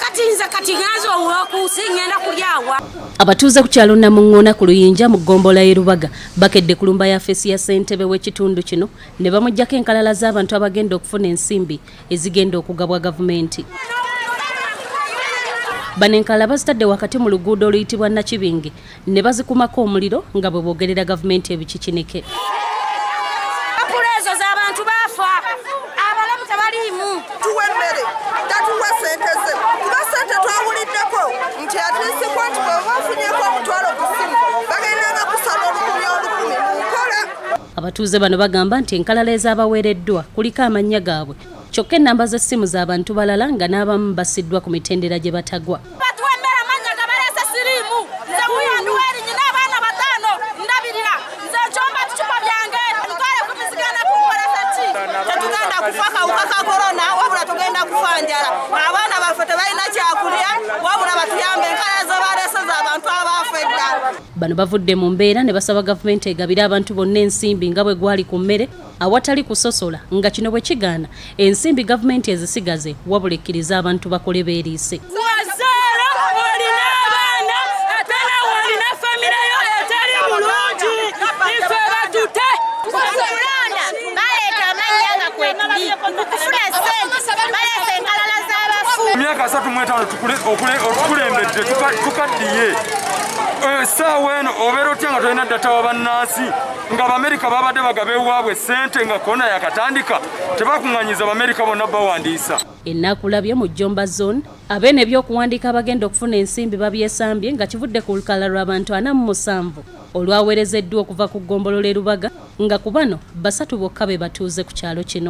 Abatuuze ku kyalo Namuŋŋoona ku Luyinja mu Gombola y'e Lubaga bakedde ku lumba ya ffeesi ya ssentebe w'ekitundu kino ne bamuggyako enkalala z'abantu abagenda okufuna ensimbi ezigenda okugabwa gavumenti. Bano enkalala bazitadde wakati mu luguudo oluyitibwa Nakibinge ne bazikumako omuliro nga bwe boogerera gavumenti ebikikinike. Abatuuze bano bagamba nti enkalala ez'abaweereddwa kuliko amannya gaabwe kyokka ennamba z'essimu z'abantu balala nga n'abamu basiddwa ku mitendera gye batagwa. Bano bavudde mu mbeera ne basaba gavumenti egabire abantu bonna ensimbi nga bwe gwali ku mmere awatali kusosola nga kino bwe kigaana ensimbi gavumenti ezisigaze wabula ekkiriza abantu bakole beeriise. Emyaka 35 okukulembedde tukaddiye essaawa eno obeera otya nga tolina ddata wa bannansi nga Abamerika babadde bagabe waabwe ssente nga korona yakatandika tebakuŋŋanyiza Abamerika bonna bawandiisa. Ennakulabye mu Jomba Zone abeene ebyokuwandiika abagenda okufuna ensimbi babyesambye nga kivudde ku lukalala lw'abantu 47 olwaweerezeddwa okuva ku Ggombolola e Lubaga nga ku bano 3 bokka be batuuze ku kyalo kino.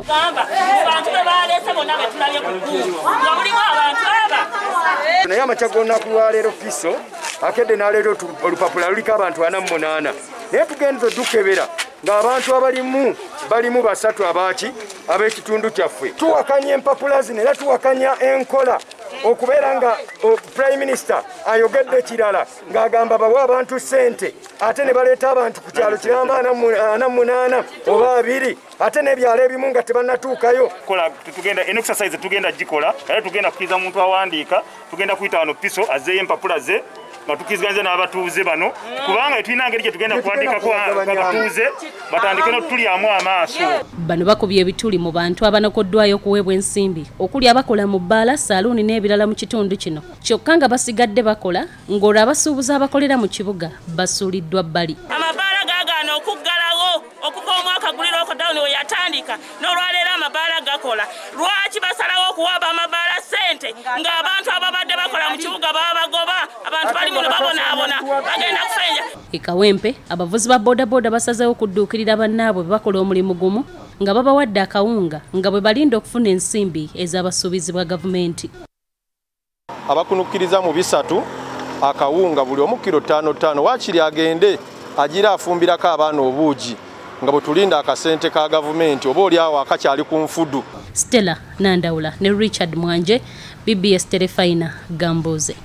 Naye amakya g'olunaku lwa leero Fiso akedde n'aleeta olupapula luliko abantu 48 naye tugenze dukebera ng'abantu balimu 3 abaaki ab'ekitundu kyaffe. Tuwakanya empapula zino era tuwakanya enkola okubeera nga Prime Minister ayogedde kirala ng'agamba bawa abantu ssente ate ne baleeta abantu ku kyalo kiramba 48 oba 2 ate n'ebyalo ebimu nga tebannatuukayo. Tugenda exercise tugenda gikola era tugenda kukiriza omuntu awandiika tugenda kuyita wano Fiso azzeeyo empapula ze nga tukiriziganyizza n'abatuuze bano kubanga tulina ngeri gye tugenda kuwandiikako abatuuze batandike n'otulyamu amaaso. Bano bakubye ebituli mu bantu abanokoddwayo okuweebwa ensimbi okuli abakola mu bbaala saluuni n'ebirala mu kitundu kino kyokka nga basigadde bakola ng'olwo abasuubuzi abakolera mu kibuga basuuliddwa bbali. Amabaala gaagaana okuggalawo okuva omwaka guli lockdown we yatandika n'olwaleero amabaala gakola. Lwaki basalawo okuwaaba amabaala ssente ng'abantu ababadde bakola mu kibuga baba bagoba abantu bali muno babonaabona bagenda kufenja. E Kawempe abavuzi ba bodaboda basazeewo okudduukirira bannaabwe bakola omulimu gumu nga babawadde akawunga nga bwe balinda okufuna ensimbi ez'abasuubizi bwa gavumenti. Abakunukkiriza mu bisatu akawunga buli omu kilo 5 waakiri agende agira afumbirako abaana obuugi nga bwe tulinda akasente ka gavumenti oba oli awo akakyali ku nfudu. Stella Nandawula ne Richard Mwanje, BBS Terefina Gamboze.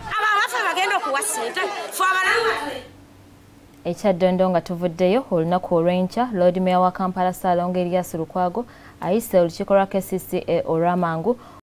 Ekyaddondo nga tuvuddeyo olunaku olw'enkya Lord Mayor wa Kampala Ssaalongo Erias Lukwago ayise olukiiko lwa KCCA olw'amangu